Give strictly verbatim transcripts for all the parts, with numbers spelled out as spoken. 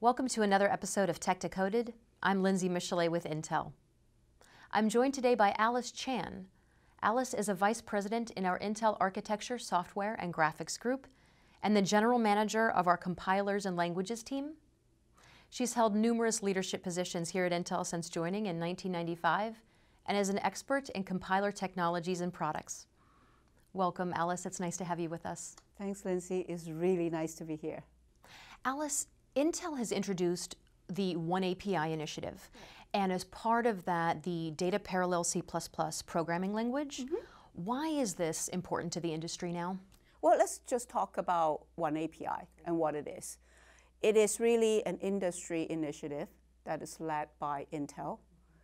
Welcome to another episode of Tech Decoded. I'm Lindsay Michelet with Intel. I'm joined today by Alice Chan. Alice is a vice president in our Intel Architecture, Software, and Graphics group, and the general manager of our compilers and languages team. She's held numerous leadership positions here at Intel since joining in nineteen ninety-five, and is an expert in compiler technologies and products. Welcome, Alice. It's nice to have you with us. Thanks, Lindsay. It's really nice to be here. Alice, Intel has introduced the OneAPI initiative, and as part of that, the Data Parallel C plus plus programming language. Mm-hmm. Why is this important to the industry now? Well, let's just talk about OneAPI and what it is. It is really an industry initiative that is led by Intel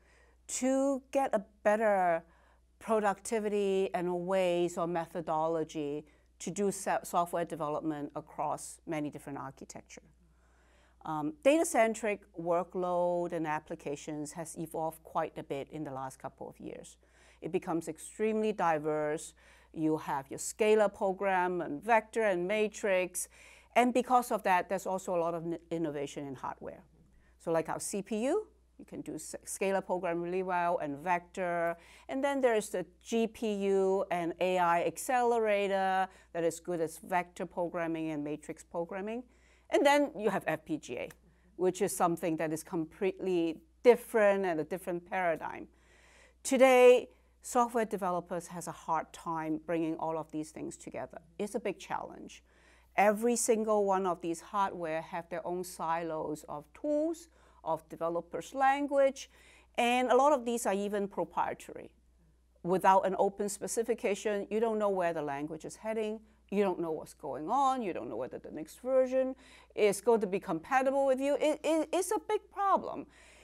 to get a better productivity and ways or methodology to do software development across many different architecture. Um, data-centric workload and applications has evolved quite a bit in the last couple of years. It becomes extremely diverse. You have your scalar program and vector and matrix. And because of that, there's also a lot of innovation in hardware. So like our C P U, you can do scalar program really well and vector. And then there's the G P U and A I accelerator that is good as vector programming and matrix programming. And then you have F P G A, which is something that is completely different and a different paradigm. Today, software developers has a hard time bringing all of these things together. It's a big challenge. Every single one of these hardware have their own silos of tools, of developers' language, and a lot of these are even proprietary. Without an open specification, you don't know where the language is heading. You don't know what's going on. You don't know whether the next version is going to be compatible with you. It, it, it's a big problem.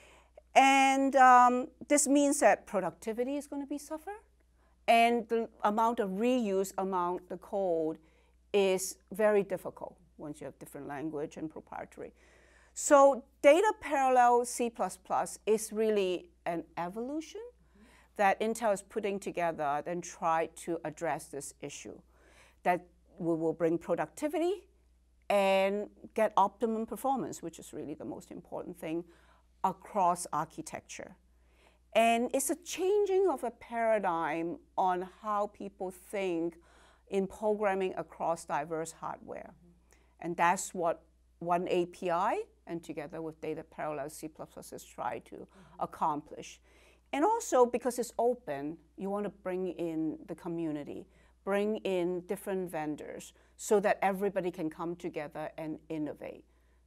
And um, this means that productivity is going to be suffer. And the amount of reuse among the code is very difficult once you have different language and proprietary. So Data Parallel C plus plus is really an evolution that Intel is putting together and try to address this issue. That we will bring productivity and get optimum performance, which is really the most important thing, across architecture. And it's a changing of a paradigm on how people think in programming across diverse hardware. And that's what OneAPI, and together with Data Parallel C plus plus, is trying to mm-hmm. accomplish. And also, because it's open, you want to bring in the community, bring in different vendors so that everybody can come together and innovate.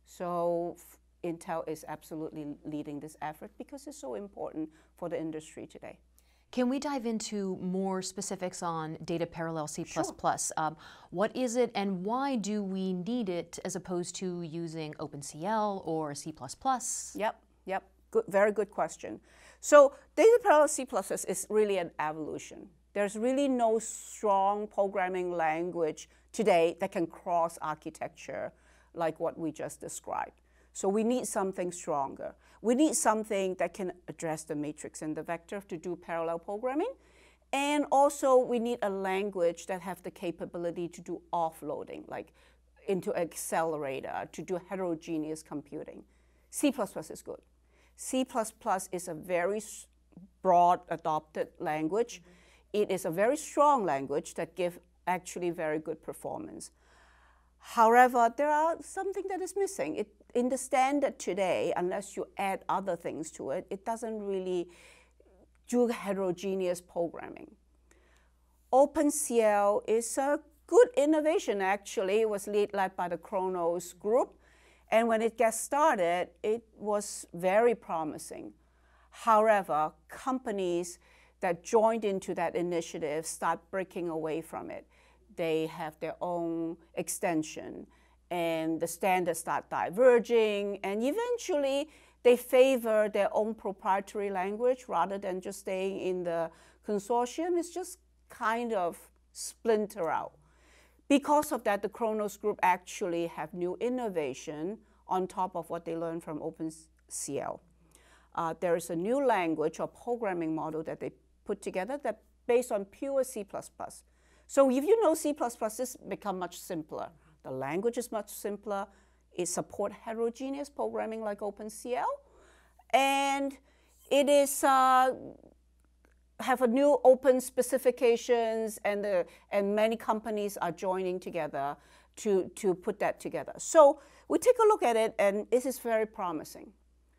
So Intel is absolutely leading this effort because it's so important for the industry today. Can we dive into more specifics on Data Parallel C plus plus? Sure. Um, what is it and why do we need it as opposed to using OpenCL or C plus plus? Yep, yep, good, very good question. So Data Parallel C plus plus is really an evolution. There's really no strong programming language today that can cross architecture like what we just described. So we need something stronger. We need something that can address the matrix and the vector to do parallel programming. And also we need a language that have the capability to do offloading, like into accelerator, to do heterogeneous computing. C plus plus is good. C plus plus is a very broad adopted language. Mm-hmm. It is a very strong language that gives actually very good performance. However, there are something that is missing. It, in the standard today, unless you add other things to it, it doesn't really do heterogeneous programming. OpenCL is a good innovation, actually. It was led, led by the Kronos group. And when it gets started, it was very promising. However, companies that joined into that initiative start breaking away from it. They have their own extension, and the standards start diverging, and eventually they favor their own proprietary language rather than just staying in the consortium. It's just kind of splinter out. Because of that, the Kronos group actually have new innovation on top of what they learned from OpenCL. Uh, there is a new language or programming model that they put together that based on pure C plus plus. So if you know C plus plus, this becomes much simpler. The language is much simpler. it supports heterogeneous programming like OpenCL, and it is uh, have a new open specifications, and the and many companies are joining together to to put that together. So we take a look at it, and this is very promising.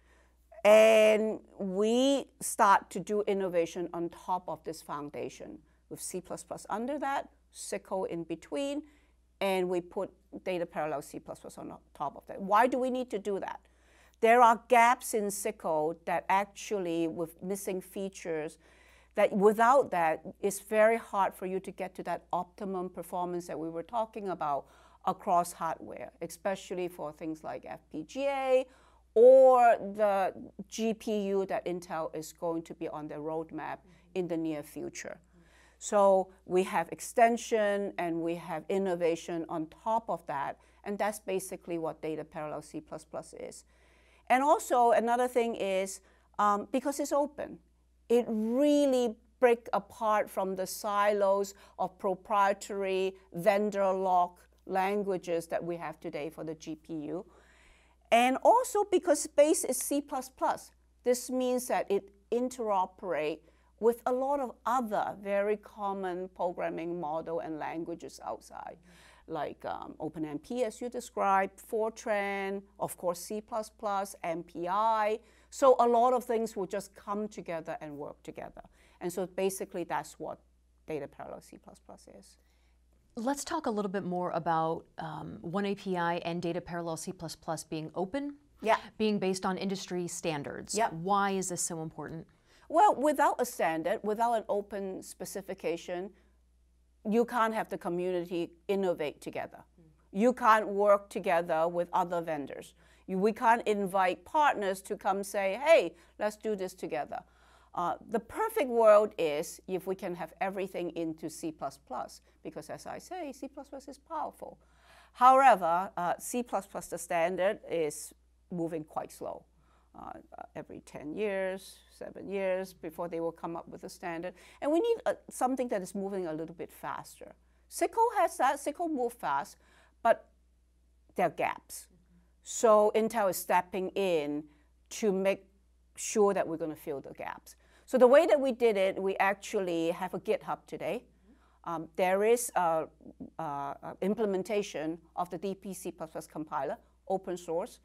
And we start to do innovation on top of this foundation with C plus plus under that, S Y C L in between, and we put data parallel C plus plus on top of that. Why do we need to do that? There are gaps in S Y C L that actually, with missing features, that without that, it's very hard for you to get to that optimum performance that we were talking about across hardware, especially for things like F P G A or the G P U that Intel is going to be on their roadmap in the near future. So we have extension and we have innovation on top of that, and that's basically what data parallel C plus plus is. And also another thing is, um, because it's open, it really breaks apart from the silos of proprietary vendor lock languages that we have today for the G P U. And also because base is C plus plus, this means that it interoperates with a lot of other very common programming model and languages outside, mm-hmm. like um, OpenMP, as you described, Fortran, of course C plus plus, M P I. So a lot of things will just come together and work together. And so basically that's what data parallel C plus plus is. Let's talk a little bit more about um, OneAPI and data parallel C plus plus being open, yeah. being based on industry standards. Yeah. Why is this so important? Well, without a standard, without an open specification, you can't have the community innovate together. Mm. You can't work together with other vendors. You, we can't invite partners to come say, hey, let's do this together. Uh, the perfect world is if we can have everything into C plus plus, because as I say, C plus plus is powerful. However, uh, C plus plus, the standard, is moving quite slow. Uh, every ten years, seven years before they will come up with a standard. And we need uh, something that is moving a little bit faster. S Y C L has that, S Y C L moves fast, but there are gaps. Mm-hmm. So Intel is stepping in to make sure that we're going to fill the gaps. So the way that we did it, we actually have a GitHub today. Mm-hmm. um, there is a, a, a implementation of the D P C plus plus compiler, open source.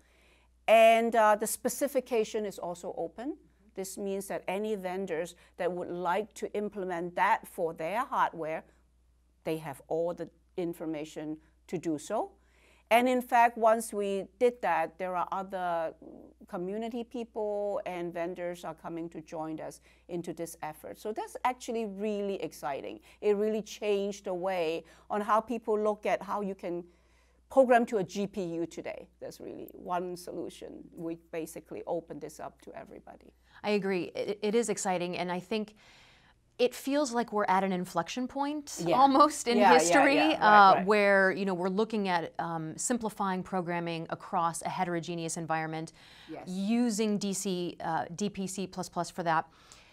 And uh, the specification is also open. Mm-hmm. This means that any vendors that would like to implement that for their hardware, they have all the information to do so. And in fact, once we did that, there are other community people and vendors are coming to join us into this effort. So that's actually really exciting. It really changed the way on how people look at how you can program to a G P U today. There's really one solution. We basically open this up to everybody. I agree. It, it is exciting, and I think it feels like we're at an inflection point yeah. almost in yeah, history, yeah, yeah. Uh, right, right. where you know we're looking at um, simplifying programming across a heterogeneous environment, yes. using D C, uh, D P C plus plus for that.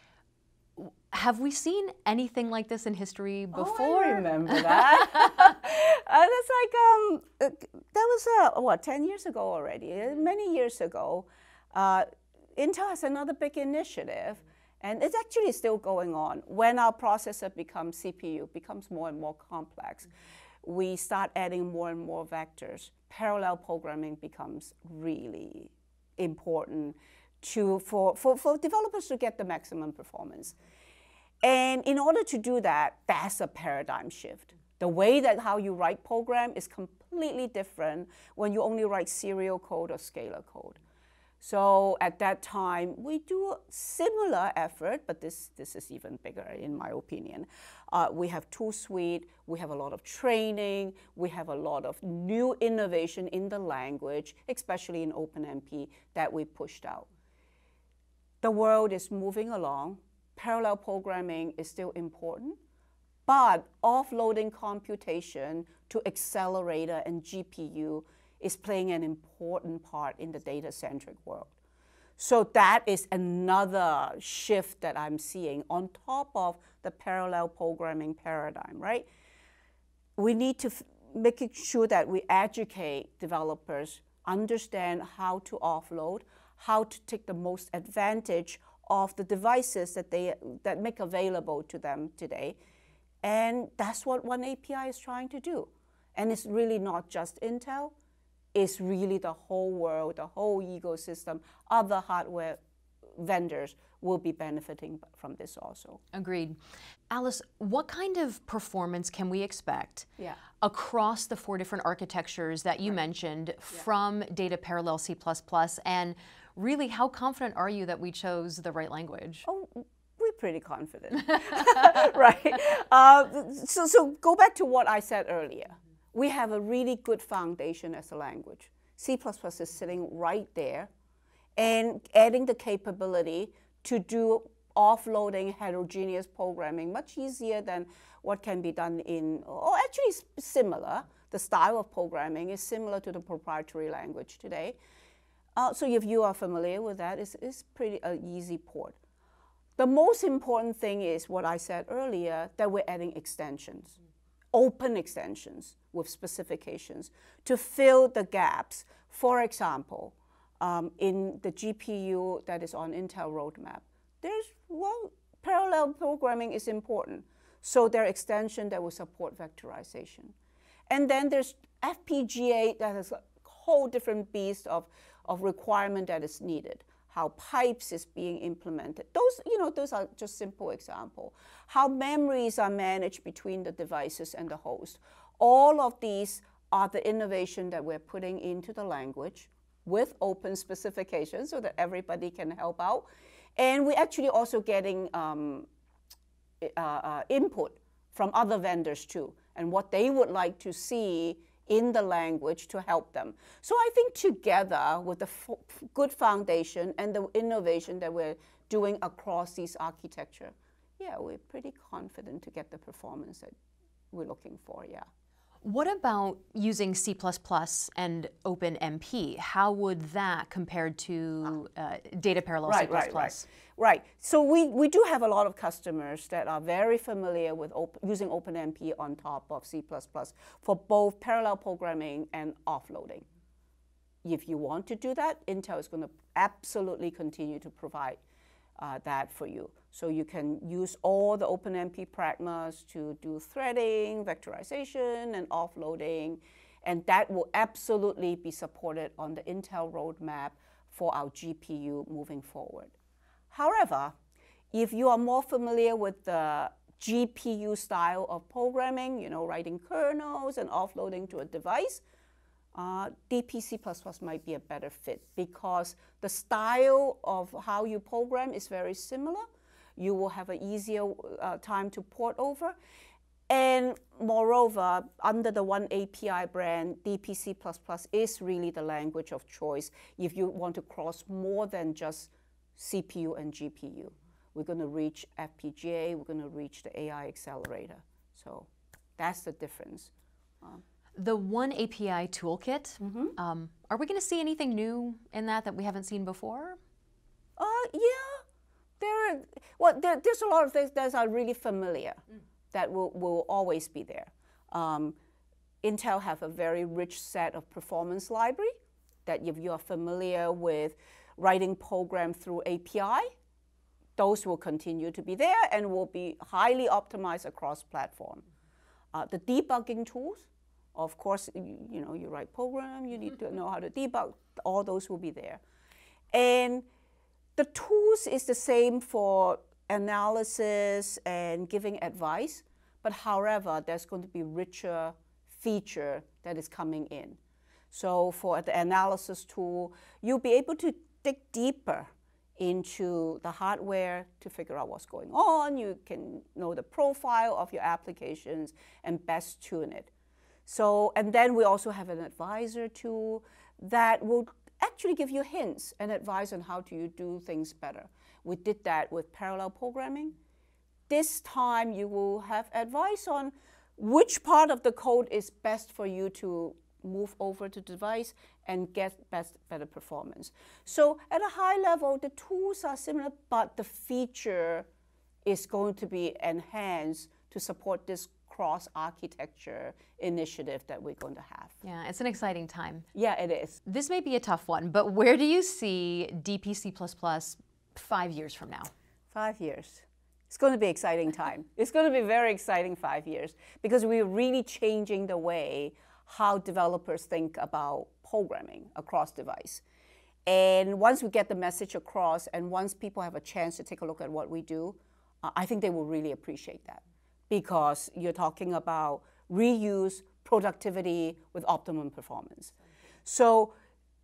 Have we seen anything like this in history before? Oh, I remember that. uh, that's like um, uh, that was uh, what ten years ago already. Many years ago, uh, Intel has another big initiative. And it's actually still going on. When our processor becomes C P U, becomes more and more complex, mm-hmm. we start adding more and more vectors. Parallel programming becomes really important to, for, for, for developers to get the maximum performance. And in order to do that, that's a paradigm shift. The way that how you write program is completely different when you only write serial code or scalar code. So at that time, we do a similar effort, but this, this is even bigger in my opinion. Uh, we have tool suite, we have a lot of training, we have a lot of new innovation in the language, especially in OpenMP, that we pushed out. The world is moving along. Parallel programming is still important, but offloading computation to accelerator and G P U is playing an important part in the data-centric world. So that is another shift that I'm seeing on top of the parallel programming paradigm, right? We need to make sure that we educate developers understand how to offload, how to take the most advantage of the devices that they that make available to them today. And that's what OneAPI is trying to do. And it's really not just Intel, it's really the whole world, the whole ecosystem. Other hardware vendors will be benefiting from this also. Agreed. Alice, what kind of performance can we expect yeah. across the four different architectures that you right. mentioned yeah. from data parallel C plus plus, and really how confident are you that we chose the right language? Oh, we're pretty confident, right? Uh, so, so go back to what I said earlier. We have a really good foundation as a language. C plus plus is sitting right there and adding the capability to do offloading heterogeneous programming much easier than what can be done in, or actually similar. The style of programming is similar to the proprietary language today. Uh, so if you are familiar with that, it's, it's pretty an uh, easy port. The most important thing is what I said earlier, that we're adding extensions, open extensions with specifications to fill the gaps. For example, um, in the G P U that is on Intel roadmap, there's, well, parallel programming is important. So there are extensions that will support vectorization. And then there's F P G A that is a whole different beast of, of requirement that is needed. How pipes is being implemented. Those, you know, those are just simple examples. How memories are managed between the devices and the host. All of these are the innovation that we're putting into the language with open specifications so that everybody can help out. And we're actually also getting um, uh, uh, input from other vendors too, and what they would like to see in the language to help them. So I think together with the f good foundation and the innovation that we're doing across these architecture, yeah, we're pretty confident to get the performance that we're looking for, yeah. What about using C plus plus and OpenMP? How would that compare to uh, data parallel right, C plus plus? Right, right, right. So we, we do have a lot of customers that are very familiar with op using OpenMP on top of C plus plus for both parallel programming and offloading. If you want to do that, Intel is going to absolutely continue to provide uh, that for you. So you can use all the OpenMP pragmas to do threading, vectorization, and offloading. And that will absolutely be supported on the Intel roadmap for our G P U moving forward. However, if you are more familiar with the G P U style of programming, you know, writing kernels and offloading to a device, uh, D P C plus plus might be a better fit because the style of how you program is very similar. You will have an easier uh, time to port over. And moreover, under the OneAPI brand, D P C plus plus is really the language of choice if you want to cross more than just C P U and G P U. We're going to reach F P G A, we're going to reach the A I accelerator. So that's the difference. Um, the OneAPI Toolkit, mm-hmm. um, are we going to see anything new in that that we haven't seen before? Uh, yeah. There are, well, there, there's a lot of things that are really familiar mm. that will, will always be there. Um, Intel have a very rich set of performance library that if you are familiar with writing program through A P I, those will continue to be there and will be highly optimized across platform. Uh, the debugging tools, of course, you, you know, you write program, you need to know how to debug, all those will be there. And the tools is the same for analysis and giving advice, but however, there's going to be richer feature that is coming in. So for the analysis tool, you'll be able to dig deeper into the hardware to figure out what's going on. You can know the profile of your applications and best tune it. So, and then we also have an advisor tool that will actually give you hints and advice on how to you do things better. We did that with parallel programming. This time you will have advice on which part of the code is best for you to move over to the device and get best, better performance. So at a high level, the tools are similar, but the feature is going to be enhanced to support this cross-architecture initiative that we're going to have. Yeah, it's an exciting time. Yeah, it is. This may be a tough one, but where do you see D P C plus plus five years from now? Five years. It's going to be an exciting time. It's going to be very exciting five years because we're really changing the way how developers think about programming across device. And once we get the message across and once people have a chance to take a look at what we do, uh, I think they will really appreciate that because you're talking about reuse, productivity with optimum performance. So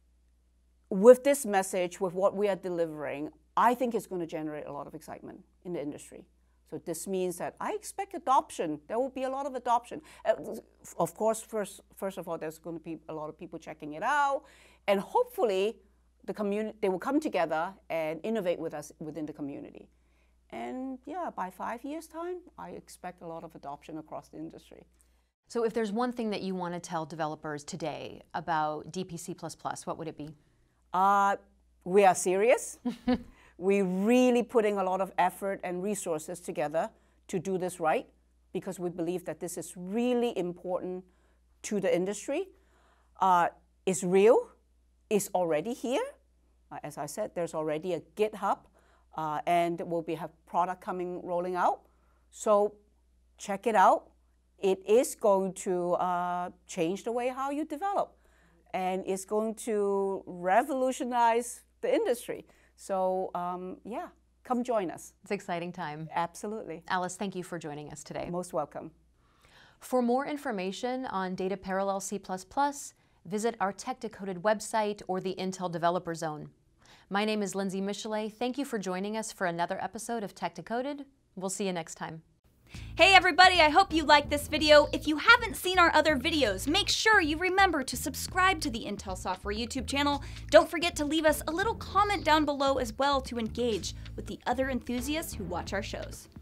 with this message, with what we are delivering, I think it's going to generate a lot of excitement in the industry. So this means that I expect adoption. There will be a lot of adoption. Uh, of course, first, first of all, there's going to be a lot of people checking it out. And hopefully, the community, they will come together and innovate with us within the community. And yeah, by five years' time, I expect a lot of adoption across the industry. So if there's one thing that you want to tell developers today about D P C plus plus, what would it be? Uh, we are serious. We're really putting a lot of effort and resources together to do this right because we believe that this is really important to the industry. Uh, it's real. It's already here. Uh, as I said, there's already a GitHub uh, and we'll be have product coming rolling out. So check it out. It is going to uh, change the way how you develop and it's going to revolutionize the industry. So um, yeah, come join us. It's an exciting time. Absolutely. Alice, thank you for joining us today. Most welcome. For more information on Data Parallel C plus plus, visit our Tech Decoded website or the Intel Developer Zone. My name is Lindsay Michelet. Thank you for joining us for another episode of Tech Decoded. We'll see you next time. Hey everybody, I hope you liked this video. If you haven't seen our other videos, make sure you remember to subscribe to the Intel Software YouTube channel. Don't forget to leave us a little comment down below as well to engage with the other enthusiasts who watch our shows.